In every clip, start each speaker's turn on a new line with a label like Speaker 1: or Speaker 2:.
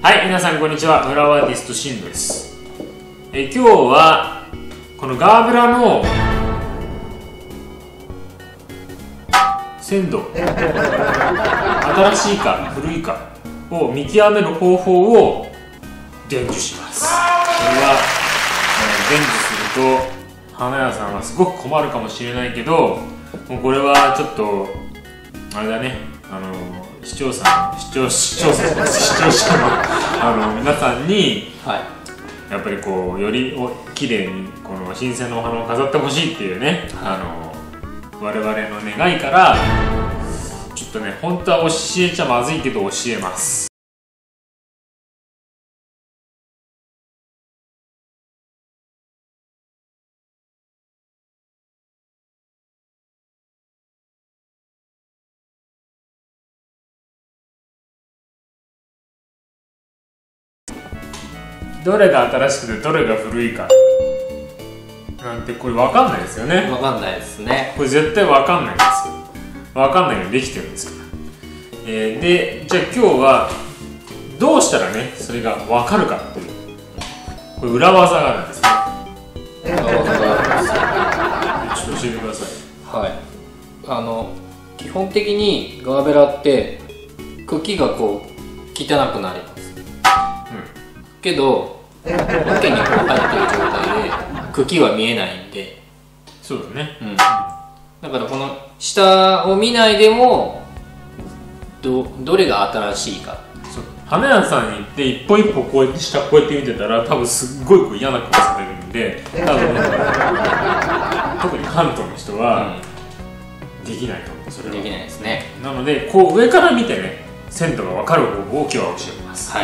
Speaker 1: はい、皆さんこんにちは。フラワーアーティストシンドです。今日はこのガーベラの鮮度、新しいか古いかを見極める方法を伝授します。これは、伝授すると花屋さんはすごく困るかもしれないけど、もうこれはちょっとあれだね、視聴者の皆さんに、はい、やっぱりこうより綺麗にこの新鮮なお花を飾ってほしいっていうね、我々の願いからちょっとね、本当は教えちゃまずいけど教えます。どれが新しくてどれが古いかなんてこれ分かんないですよね。
Speaker 2: 分かんないですね。
Speaker 1: これ絶対分かんないんですよ。分かんないようにできてるんですから。で、じゃあ今日はどうしたらねそれが分かるかっていう、これ裏技があるんですね。裏技があるんです。ちょっと教えてください。
Speaker 2: はい、基本的にガーベラって茎がこう汚くなります、けど桶にこう入ってる状態で茎は見えないんで。
Speaker 1: そうだね、
Speaker 2: だからこの下を見ないでもどれが新しいか。
Speaker 1: そう、花屋さんに行って一歩一歩こうやって下こうやって見てたら多分すっごいこう嫌な顔されるんで、多分特に関東の人はできないと思う。それはできないですね。なのでこう上から見てね鮮度が分かる方法を今日は教えます。はい。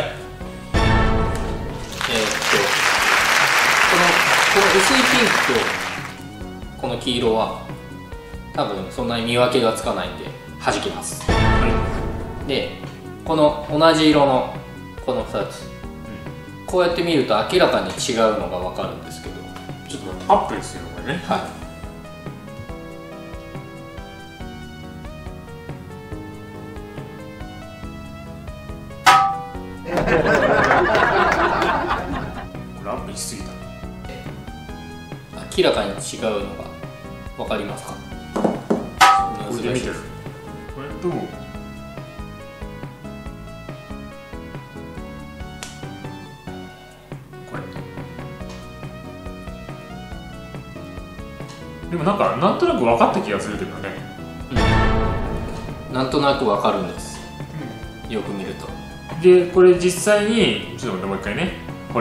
Speaker 2: この薄いピンクとこの黄色は多分そんなに見分けがつかないんで弾きます、でこの同じ色のこの2つ、こうやって見ると明らかに違うのが分かるんですけど、
Speaker 1: ちょっとアップですよこれね。これアップしすぎた。
Speaker 2: 明らかに違うのが分かりますか？
Speaker 1: これで見てる。これとこれ。でもなんとなく分かった気がするけどね。
Speaker 2: なんとなく分かるんです、よく見ると。
Speaker 1: でこれ実際にちょっと待ってもう一回ね、こ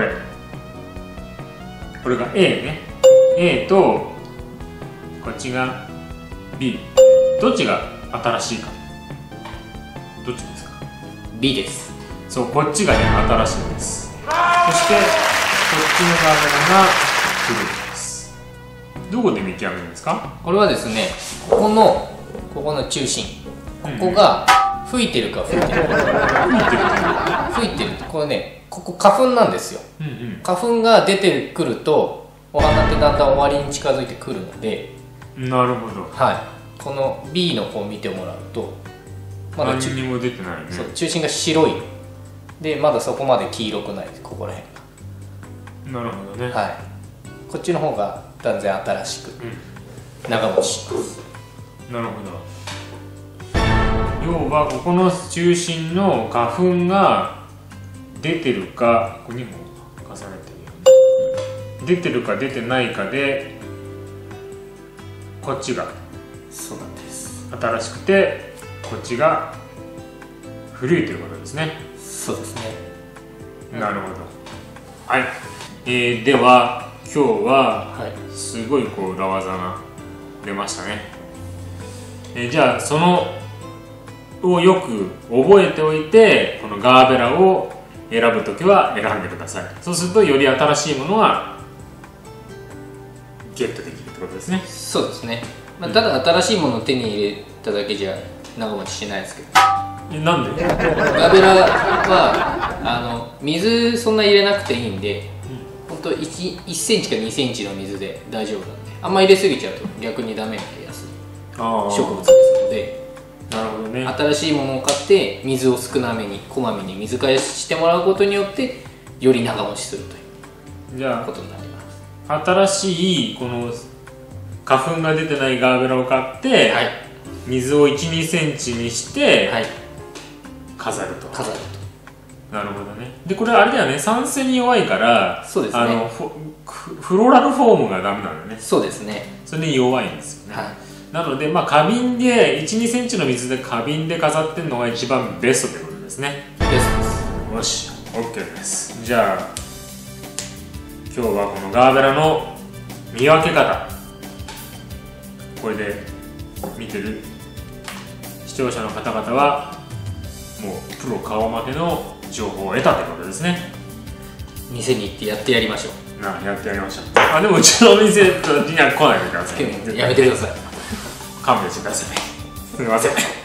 Speaker 1: れが A ね、A とこっちが B、 どっちが新しいか。どっちですか？
Speaker 2: B です。
Speaker 1: そう、こっちがね新しいんです。そしてこっちのガーベラが古いです。どこで見極めるんですか？
Speaker 2: これはですね、ここの中心、ここが吹いてるか吹いてるか。吹いてるってこれね、ここ花粉なんですよ、花粉が出てくるとお花ってだんだん終わりに近づいてくるので。
Speaker 1: なるほど。
Speaker 2: はい、この B の方を見てもらうと
Speaker 1: まだ何にも出てないね。
Speaker 2: そう、中心が白いでまだそこまで黄色くないです、ここら辺
Speaker 1: が。なるほどね。
Speaker 2: はい、こっちの方が断然新しく長持ちします、
Speaker 1: なるほど。要はここの中心の花粉が出てるか、ここにも重ねてるよね。出てるか出てないかでこっちが
Speaker 2: そうなんです、
Speaker 1: 新しくてこっちが古いということですね。
Speaker 2: そうですね。
Speaker 1: なるほど。はい、では今日はすごいこう裏技が出ましたね。じゃあそのをよく覚えておいて、このガーベラを選ぶときは選んでください。そうするとより新しいものがゲットできるってことですね。
Speaker 2: そうですね、ただ新しいものを手に入れただけじゃ長持ちしないですけど。
Speaker 1: なんで？
Speaker 2: ガーベラは水そんな入れなくていいんで、ほんと1センチか2センチの水で大丈夫なんで、あんま入れすぎちゃうと逆にダメになりやすい植物ですので、
Speaker 1: なるほどね。
Speaker 2: 新しいものを買って水を少なめにこまめに水替えしてもらうことによってより長持ちするという
Speaker 1: じゃ
Speaker 2: ことになります。
Speaker 1: あ新しいこの花粉が出てないガーベラを買って、
Speaker 2: はい、
Speaker 1: 水を1、2センチにして
Speaker 2: はい、
Speaker 1: 飾ると。
Speaker 2: 飾る
Speaker 1: なるほどね。でこれあれだよね、酸性に弱いから、
Speaker 2: そうですね、
Speaker 1: フローラルフォームがダメなんだね。
Speaker 2: そうですね。
Speaker 1: それに弱いんですよね。
Speaker 2: はい、
Speaker 1: なのでまあ花瓶で1、2センチの水で花瓶で飾ってるのが一番ベストということですね。
Speaker 2: ベストです。
Speaker 1: よし、OK です。じゃあ今日はこのガーベラの見分け方、これで見てる視聴者の方々はもうプロ顔負けの情報を得たということですね。
Speaker 2: 店に行ってやってやりましょう。
Speaker 1: やってやりました。あ、でもうちのお店には来ないでください。
Speaker 2: やめてください。
Speaker 1: 勘弁してください。すみません。